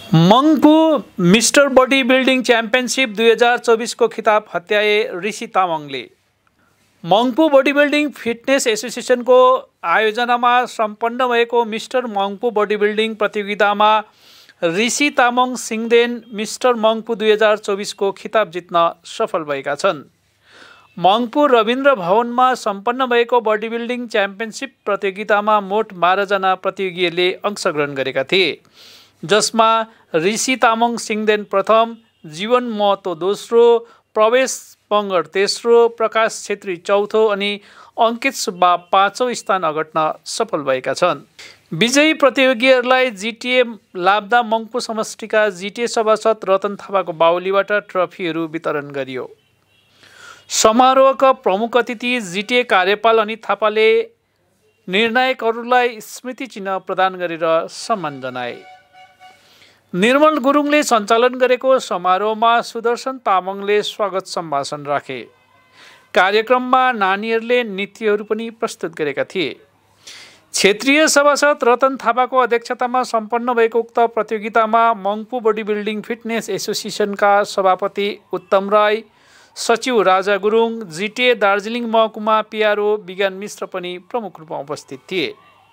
Mungpoo mister body building championship 2024 को खिताब हत्याए ऋषि तामाङले। मङ्पू बडी बिल्डिङ फिटनेस एसोसिएसनको आयोजनामा सम्पन्न भएको मिस्टर मङ्पू बडी बिल्डिङ प्रतियोगितामा ऋषि तामाङ सिङदेन मिस्टर मङ्पू 2024 को खिताब जित्न सफल भएका छन्। मङ्पू रविन्द्र भवनमा सम्पन्न भएको बडी बिल्डिङ च्याम्पियनसिप प्रतियोगितामा मोट 12 जना प्रतियोगीहरूले अंशग्रहण गरेका थिए, जसमा ऋषि तामाङ सिङदेन प्रथम, जीवन महतो दोस्रो, प्रवेश बङ्गर तेस्रो, प्रकाश छेत्री चौथो अनि अङ्कित सुब्बा पाँचौं स्थान अगट्न सफल भएका छन्। विजयी प्रतियोगीहरूलाई जिटिए लाब्दा मङ्पू समष्टिका जिटिए सभासद रतन थापाको बाहुलीबाट ट्रफीहरू वितरण गरियो। समारोहका प्रमुख अतिथि जिटिए कार्यपाल अनित थापाले निर्णायकहरूलाई स्मृति चिन्ह प्रदान गरेर सम्मान जनाए। निर्मल गुरुङले सञ्चालन गरेको समारोहमा सुदर्शन तामाङले स्वागत सम्भाषण राखे। कार्यक्रममा नानीहरूले नृत्यहरू पनि प्रस्तुत गरेका थिए। क्षेत्रीय सभासद रतन थापाको अध्यक्षतामा सम्पन्न भएको उक्त प्रतियोगितामा मङ्पू बडी बिल्डिङ फिटनेस एसोसिएसनका सभापति उत्तम राई, सचिव राजा गुरुङ, जिटिए दार्जिलिङ महकुमा पिआरओ विज्ञान मिश्र पनि प्रमुख रूपमा उपस्थित थिए।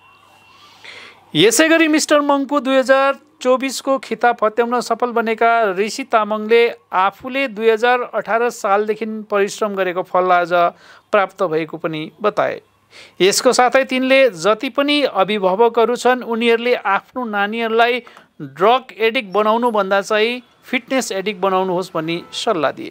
यसैगरी मिस्टर मङ्पू 2024 को खिताब हत्याउन सफल बनेका ऋषि तामाङले आफूले 2018 सालदेखि परिश्रम गरेको फल आज प्राप्त भएको पनि बताए। यसको साथै तिनले जति पनि अभिभावकहरू छन् उनीहरूले आफ्नो नानीहरूलाई ड्रग एडिक्ट बनाउनु भन्दा चाहिँ फिटनेस एडिक्ट बनाउनुहोस् भनी सल्लाह दिए।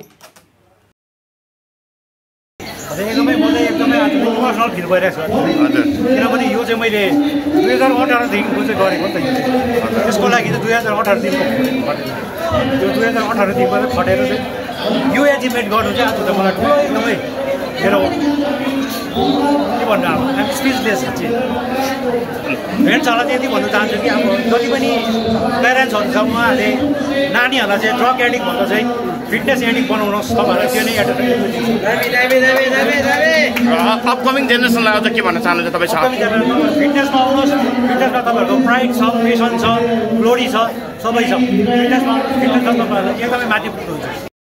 एकदमै आज इमोसनल फिल भइरहेको छ। किनभने यो चाहिँ मैले 2018 देखिको चाहिँ गरेको नि त। त्यसको लागि चाहिँ 2018 देखिको यो 2018 देखिको चाहिँ खटेर चाहिँ यो एचिभमेन्ट गर्नु चाहिँ आज त मलाई ठुलो एकदमै मेरो के भन्नु अब आइम स्पिचलेस साँच्चै। फ्रेन्ड्सहरूलाई चाहिँ यति भन्न चाहन्छु कि अब जति पनि प्यारेन्ट्सहरू छ उहाँहरूले नानीहरूलाई चाहिँ ड्रग एडिक्ट भन्दा चाहिँ फिटनेस एडिक्ट बनाउनुहोस्। तपाईँहरूलाई त्यो नै अपकमिङ जेनेरेसनलाई अझ के भन्न चाहनुहुन्छ तपाईँ? फिटनेसमा आउनुहोस्। फिटनेसमा तपाईँहरूको प्राइड छ, पेसन छ, ग्लोरी छ, सबै छ। फिटनेसमा तपाईँहरूलाई एकदमै माथि पुग्नुहुन्छ।